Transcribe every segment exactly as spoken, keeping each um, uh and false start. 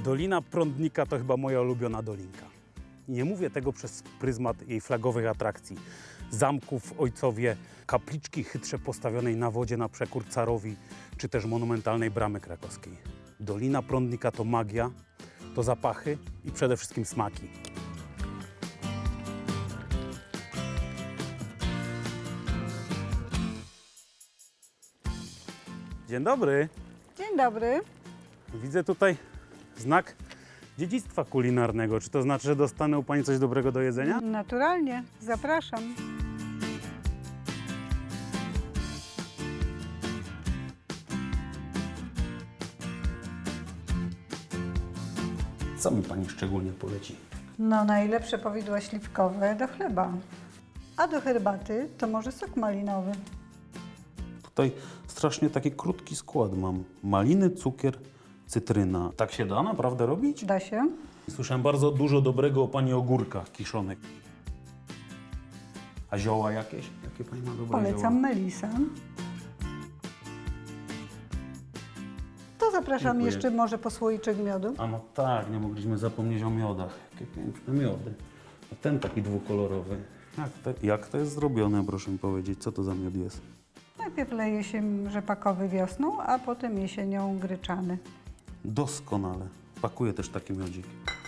Dolina Prądnika to chyba moja ulubiona dolinka. Nie mówię tego przez pryzmat jej flagowych atrakcji. Zamków w Ojcowie, kapliczki chytrze postawionej na wodzie na przekór carowi, czy też monumentalnej bramy krakowskiej. Dolina Prądnika to magia, to zapachy i przede wszystkim smaki. Dzień dobry. Dzień dobry. Widzę tutaj znak dziedzictwa kulinarnego. Czy to znaczy, że dostanę u Pani coś dobrego do jedzenia? Naturalnie. Zapraszam. Co mi Pani szczególnie poleci? No, najlepsze powidła śliwkowe do chleba. A do herbaty to może sok malinowy. Tutaj strasznie taki krótki skład mam. Maliny, cukier, cytryna. Tak się da naprawdę robić? Da się? Słyszałem bardzo dużo dobrego o Pani ogórkach kiszonych. A zioła jakieś? Jakie Pani ma dobre Polecam zioła? melisę. To zapraszam Dziękuję. jeszcze może po słoiczek miodu. A no tak, nie mogliśmy zapomnieć o miodach. Jakie piękne miody. A ten taki dwukolorowy. Jak to, jak to jest zrobione, proszę mi powiedzieć? Co to za miod jest? Najpierw leje się rzepakowy wiosną, a potem jesienią gryczany. Doskonale. Pakuję też taki miodzik.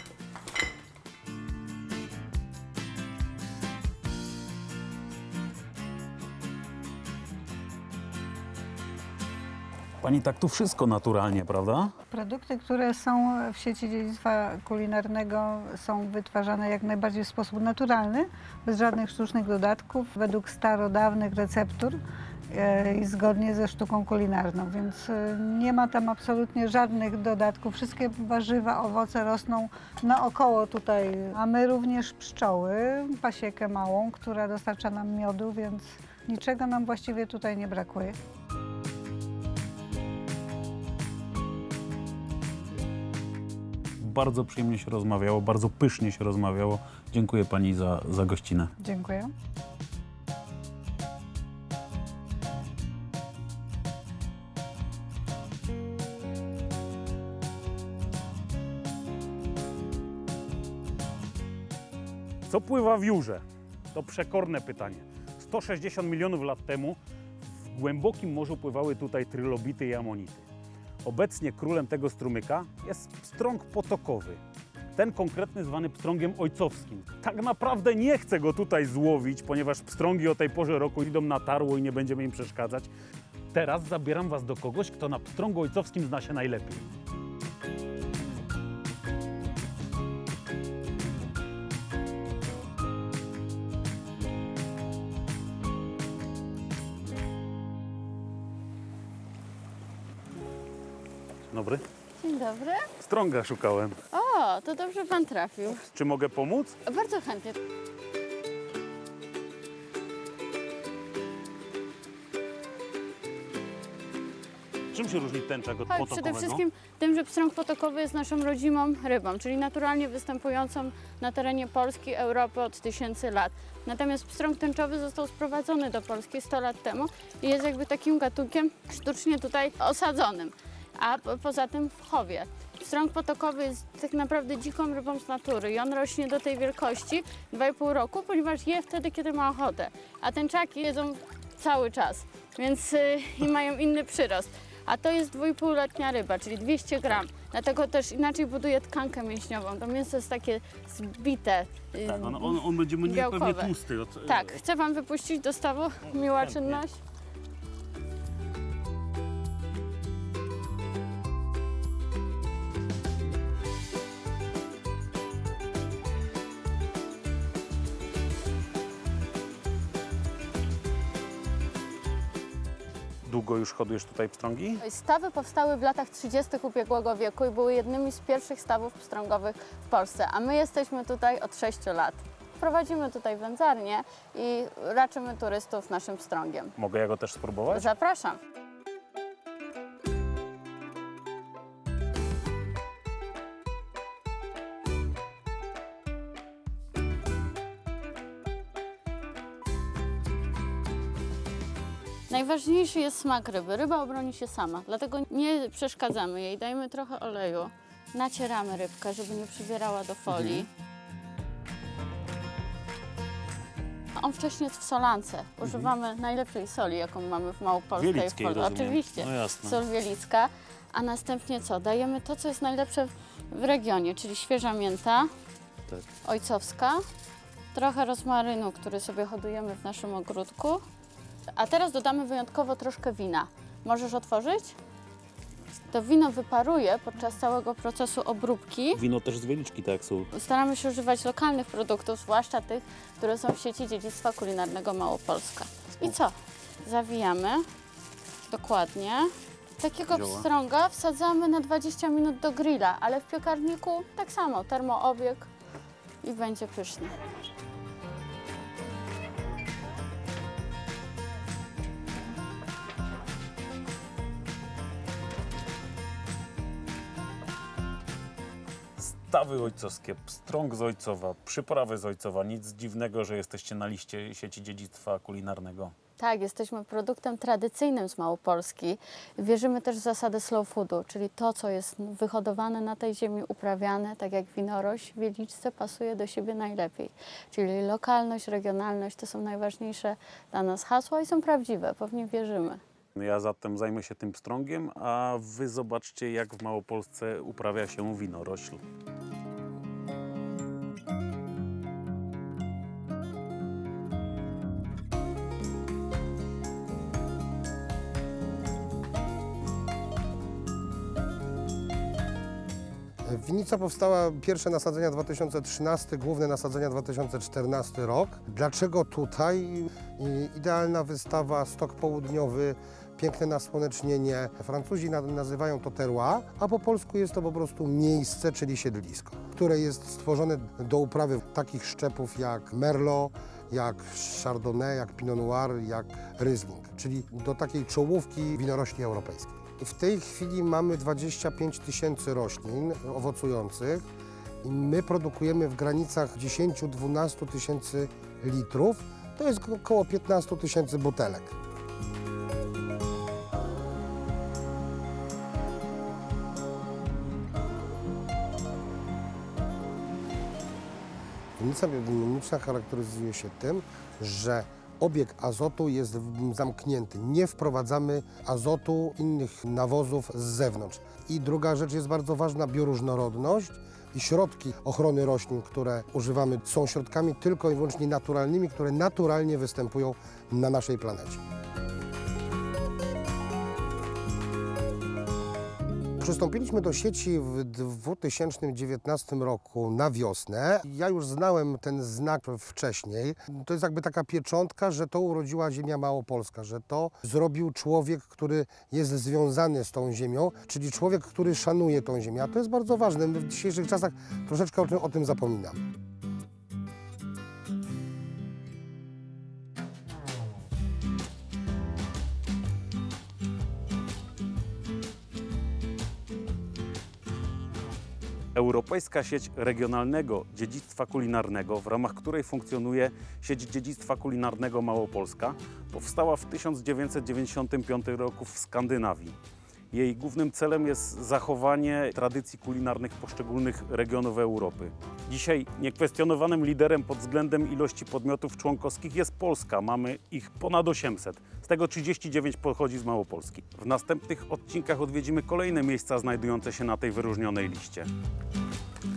Pani tak tu wszystko naturalnie, prawda? Produkty, które są w sieci dziedzictwa kulinarnego, są wytwarzane jak najbardziej w sposób naturalny, bez żadnych sztucznych dodatków, według starodawnych receptur e, i zgodnie ze sztuką kulinarną, więc e, nie ma tam absolutnie żadnych dodatków. Wszystkie warzywa, owoce rosną naokoło tutaj, a my również pszczoły, pasiekę małą, która dostarcza nam miodu, więc niczego nam właściwie tutaj nie brakuje. Bardzo przyjemnie się rozmawiało, bardzo pysznie się rozmawiało. Dziękuję Pani za, za gościnę. Dziękuję. Co pływa w Jurze? To przekorne pytanie. sto sześćdziesiąt milionów lat temu w głębokim morzu pływały tutaj trylobity i amonity. Obecnie królem tego strumyka jest pstrąg potokowy. Ten konkretny zwany pstrągiem ojcowskim. Tak naprawdę nie chcę go tutaj złowić, ponieważ pstrągi o tej porze roku idą na tarło i nie będziemy im przeszkadzać. Teraz zabieram Was do kogoś, kto na pstrągu ojcowskim zna się najlepiej. Dobry. Dzień dobry. Pstrąga szukałem. O, to dobrze pan trafił. Czy mogę pomóc? Bardzo chętnie. Czym się różni tęczak od Chodź, potokowego? przede wszystkim tym, że pstrąg potokowy jest naszą rodzimą rybą, czyli naturalnie występującą na terenie Polski, Europy od tysięcy lat. Natomiast pstrąg tęczowy został sprowadzony do Polski sto lat temu i jest jakby takim gatunkiem sztucznie tutaj osadzonym, a po, poza tym w chowie. Pstrąg potokowy jest tak naprawdę dziką rybą z natury i on rośnie do tej wielkości dwa i pół roku, ponieważ je wtedy, kiedy ma ochotę. A tęczaki jedzą cały czas, więc yy, i mają inny przyrost. A to jest dwuipółletnia ryba, czyli dwieście gram. Dlatego też inaczej buduje tkankę mięśniową. To mięso jest takie zbite, yy, Tak, on, on, on będzie mniej białkowe. pewnie tłusty. Od... Tak, chcę Wam wypuścić do stawu. Miła chętnie. czynność. Długo już hodujesz tutaj pstrągi? Stawy powstały w latach trzydziestych ubiegłego wieku i były jednymi z pierwszych stawów pstrągowych w Polsce, a my jesteśmy tutaj od sześciu lat. Prowadzimy tutaj wędzarnię i raczymy turystów naszym pstrągiem. Mogę ja go też spróbować? Zapraszam. Najważniejszy jest smak ryby. Ryba obroni się sama, dlatego nie przeszkadzamy jej. Dajmy trochę oleju nacieramy rybkę, żeby nie przybierała do folii. Mhm. On wcześniej jest w solance. Używamy mhm. najlepszej soli, jaką mamy w Małopolsce. Wielickiej, i w Pol- rozumiem. Oczywiście, No jasne. sól wielicka. A następnie co? Dajemy to, co jest najlepsze w regionie, czyli świeża mięta, Tak. ojcowska, trochę rozmarynu, który sobie hodujemy w naszym ogródku. A teraz dodamy wyjątkowo troszkę wina. Możesz otworzyć? To wino wyparuje podczas całego procesu obróbki. Wino też z Wieliczki, tak jak są. Staramy się używać lokalnych produktów, zwłaszcza tych, które są w sieci dziedzictwa kulinarnego Małopolska. I co? Zawijamy dokładnie. Takiego Działa. pstrąga wsadzamy na dwadzieścia minut do grilla, ale w piekarniku tak samo, termoobieg i będzie pyszny. Stawy ojcowskie, pstrąg z Ojcowa, przyprawy z Ojcowa. Nic dziwnego, że jesteście na liście sieci dziedzictwa kulinarnego. Tak, jesteśmy produktem tradycyjnym z Małopolski. Wierzymy też w zasadę slow foodu, czyli to, co jest wyhodowane na tej ziemi, uprawiane, tak jak winorośl w Wieliczce, pasuje do siebie najlepiej. Czyli lokalność, regionalność to są najważniejsze dla nas hasła i są prawdziwe, pewnie wierzymy. Ja zatem zajmę się tym pstrągiem, a wy zobaczcie, jak w Małopolsce uprawia się winorośl. Winnica powstała, pierwsze nasadzenia dwa tysiące trzynasty, główne nasadzenia dwa tysiące czternasty rok. Dlaczego tutaj? I- Idealna wystawa, stok południowy, piękne nasłonecznienie. Francuzi na- nazywają to terroir, a po polsku jest to po prostu miejsce, czyli siedlisko, które jest stworzone do uprawy takich szczepów jak Merlot, jak Chardonnay, jak Pinot Noir, jak Riesling, czyli do takiej czołówki winorośli europejskiej. W tej chwili mamy dwadzieścia pięć tysięcy roślin owocujących i my produkujemy w granicach dziesięć do dwunastu tysięcy litrów. To jest około piętnaście tysięcy butelek. Winnica biodynamiczna charakteryzuje się tym, że obieg azotu jest zamknięty. Nie wprowadzamy azotu, innych nawozów z zewnątrz. I druga rzecz jest bardzo ważna, bioróżnorodność i środki ochrony roślin, które używamy, są środkami tylko i wyłącznie naturalnymi, które naturalnie występują na naszej planecie. Przystąpiliśmy do sieci w dwa tysiące dziewiętnastym roku na wiosnę. Ja już znałem ten znak wcześniej. To jest jakby taka pieczątka, że to urodziła ziemia małopolska, że to zrobił człowiek, który jest związany z tą ziemią, czyli człowiek, który szanuje tą ziemię. A to jest bardzo ważne. My w dzisiejszych czasach troszeczkę o tym, o tym zapominamy. Europejska sieć regionalnego dziedzictwa kulinarnego, w ramach której funkcjonuje sieć dziedzictwa kulinarnego Małopolska, powstała w tysiąc dziewięćset dziewięćdziesiątym piątym roku w Skandynawii. Jej głównym celem jest zachowanie tradycji kulinarnych poszczególnych regionów Europy. Dzisiaj niekwestionowanym liderem pod względem ilości podmiotów członkowskich jest Polska. Mamy ich ponad osiemset, z tego trzydzieści dziewięć pochodzi z Małopolski. W następnych odcinkach odwiedzimy kolejne miejsca znajdujące się na tej wyróżnionej liście.